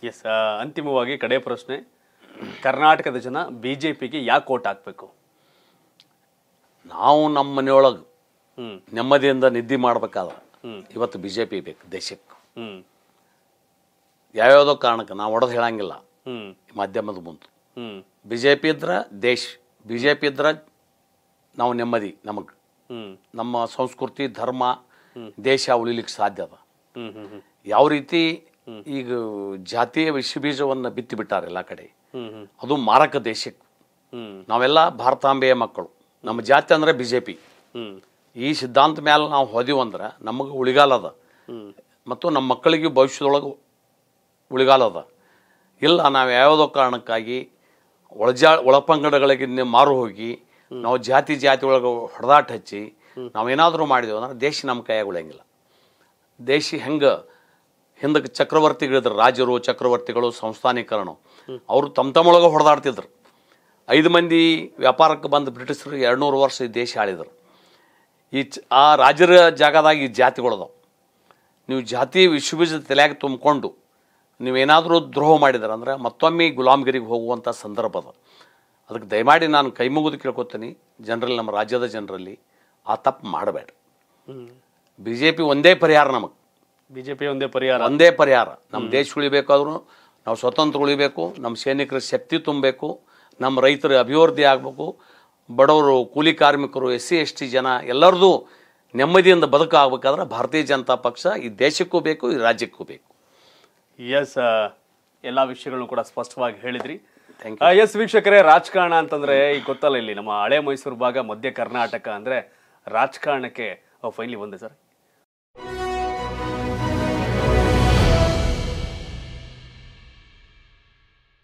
S, ಅಂತಿಮವಾಗಿ ಕಡೆ ಪ್ರಶ್ನೆ, ಕರ್ನಾಟಕದ ಜನ ಬಿಜೆಪಿಗೆ ಯಾಕೆ ಓಟ್ ಹಾಕಬೇಕು? ನಾವು ನಮ್ಮ ಮನೆಯೊಳಗೆ ನೆಮ್ಮದಿಯಿಂದ ನಿದ್ದೆ ಮಾಡ್ಬೇಕಾದ್ರೆ ಇವತ್ತು ಬಿಜೆಪಿ ಬೇಕು ದೇಶಕ್ಕೆ. ಯಾವ್ಯಾವುದೋ ಕಾರಣಕ್ಕೆ ನಾವು ಹೊಡೆದು ಹೇಳಂಗಿಲ್ಲ ಮಾಧ್ಯಮದ ಮುಂದೆ. ಬಿಜೆಪಿ ಇದ್ರೆ ದೇಶ, ಬಿಜೆಪಿ ಇದ್ರೆ ನಾವು ನೆಮ್ಮದಿ, ನಮಗೆ ನಮ್ಮ ಸಂಸ್ಕೃತಿ ಧರ್ಮ ದೇಶ ಉಳಿಲಿಕ್ಕೆ ಸಾಧ್ಯ ಅದ. ಯಾವ ರೀತಿ ಈಗ ಜಾತಿಯ ವಿಷಬೀಜವನ್ನು ಬಿತ್ತಿ ಬಿಟ್ಟಾರೆ ಎಲ್ಲ ಕಡೆ, ಅದು ಮಾರಕ ದೇಶಕ್ಕೆ. ನಾವೆಲ್ಲ ಭಾರತಾಂಬೆಯ ಮಕ್ಕಳು, ನಮ್ಮ ಜಾತಿ ಅಂದ್ರೆ ಬಿಜೆಪಿ. ಈ ಸಿದ್ಧಾಂತ ಮೇಲೆ ನಾವು ಹೋದಿವಂದ್ರೆ ನಮಗೆ ಉಳಿಗಾಲ ಅದ ಮತ್ತು ನಮ್ಮ ಮಕ್ಕಳಿಗೆ ಭವಿಷ್ಯದೊಳಗೆ ಉಳಿಗಾಲ ಅದ. ಇಲ್ಲ ನಾವು ಯಾವುದೋ ಕಾರಣಕ್ಕಾಗಿ ಒಳಪಂಗಡಗಳಿಗೆ ಮಾರು ಹೋಗಿ ನಾವು ಜಾತಿ ಒಳಗೆ ಹೊಡೆದಾಟ ಹಚ್ಚಿ ನಾವೇನಾದರೂ ಮಾಡಿದೆವು ಅಂದ್ರೆ ದೇಶ ನಮ್ಮ ಕೈಯಾಗ ಉಳಿಯಂಗಿಲ್ಲ. ದೇಶ ಹೆಂಗೆ ಹಿಂದಕ್ಕೆ ಚಕ್ರವರ್ತಿಗಳಿದ್ರು, ರಾಜರು ಚಕ್ರವರ್ತಿಗಳು ಸಂಸ್ಥಾನೀಕರಣ, ಅವರು ತಮ್ಮೊಳಗೆ ಹೊಡೆದಾಡ್ತಿದ್ರು. 5 ಮಂದಿ ವ್ಯಾಪಾರಕ್ಕೆ ಬಂದು ಬ್ರಿಟಿಷರು 200 ವರ್ಷ ಈ ದೇಶ ಆಳಿದ್ರು. ಆ ರಾಜರ ಜಾಗದಾಗ ಈ ಜಾತಿಗಳದಾವ. ನೀವು ಜಾತಿ ವಿಶ್ವಬೀಜದ ತಲೆಯಾಗ ತುಂಬಿಕೊಂಡು ನೀವೇನಾದರೂ ದ್ರೋಹ ಮಾಡಿದಾರೆ ಅಂದ್ರೆ ಮತ್ತೊಮ್ಮೆ ಗುಲಾಮಗಿರಿಗೆ ಹೋಗುವಂಥ ಸಂದರ್ಭ ಅದ. ಅದಕ್ಕೆ ದಯಮಾಡಿ ನಾನು ಕೈ ಮುಗಿದು ಕೇಳ್ಕೊತೀನಿ ಜನರಲ್ಲಿ, ನಮ್ಮ ರಾಜ್ಯದ ಜನರಲ್ಲಿ ಆ ತಪ್ಪು ಮಾಡಬೇಡ. ಬಿಜೆಪಿ ಒಂದೇ ಪರಿಹಾರ, ನಮಗೆ ಬಿಜೆಪಿ ಒಂದೇ ಪರಿಹಾರ, ಒಂದೇ ಪರಿಹಾರ. ನಮ್ಮ ದೇಶ ಉಳಿಬೇಕಾದ್ರೂ ನಾವು ಸ್ವತಂತ್ರ ಉಳಿಬೇಕು, ನಮ್ಮ ಸೈನಿಕರ ಶಕ್ತಿ ತುಂಬಬೇಕು, ನಮ್ಮ ರೈತರ ಅಭಿವೃದ್ಧಿ ಆಗಬೇಕು, ಬಡವರು ಕೂಲಿ ಕಾರ್ಮಿಕರು SC ST ಜನ ಎಲ್ಲರದು ನೆಮ್ಮದಿಯಿಂದ ಬದುಕಾಗಬೇಕಾದ್ರೆ ಭಾರತೀಯ ಜನತಾ ಪಕ್ಷ ಈ ದೇಶಕ್ಕೂ ಬೇಕು, ಈ ರಾಜ್ಯಕ್ಕೂ ಬೇಕು. ಎಸ್, ಎಲ್ಲ ವಿಷಯಗಳನ್ನು ಕೂಡ ಸ್ಪಷ್ಟವಾಗಿ ಹೇಳಿದ್ರಿ. ಎಸ್ ವೀಕ್ಷಕರೇ, ರಾಜಕಾರಣ ಅಂತಂದ್ರೆ ಈಗ ಗೊತ್ತಲ್ಲ, ಇಲ್ಲಿ ನಮ್ಮ ಹಳೆ ಮೈಸೂರು ಭಾಗ, ಮಧ್ಯ ಕರ್ನಾಟಕ ಅಂದ್ರೆ ರಾಜಕಾರಣಕ್ಕೆ ಫೈನಲಿ ಬಂದೆ ಸರ್.